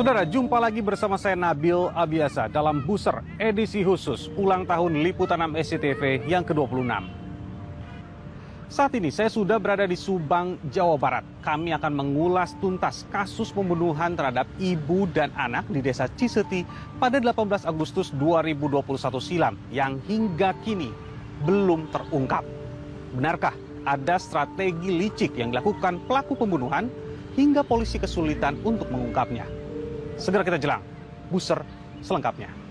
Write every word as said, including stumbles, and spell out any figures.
Saudara, jumpa lagi bersama saya Nabil Abiasa dalam Buser edisi khusus ulang tahun Liputan enam S C T V yang ke dua puluh enam. Saat ini saya sudah berada di Subang, Jawa Barat. Kami akan mengulas tuntas kasus pembunuhan terhadap ibu dan anak di Desa Ciseti pada delapan belas Agustus dua ribu dua puluh satu silam yang hingga kini belum terungkap. Benarkah ada strategi licik yang dilakukan pelaku pembunuhan hingga polisi kesulitan untuk mengungkapnya? Segera kita jelang Buser selengkapnya.